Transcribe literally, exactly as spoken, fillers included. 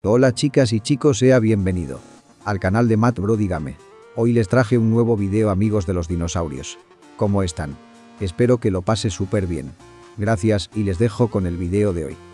Hola chicas y chicos, sea bienvenido al canal de Matt Bro Dígame. Hoy les traje un nuevo video, amigos de los dinosaurios. ¿Cómo están? Espero que lo pase súper bien. Gracias y les dejo con el video de hoy.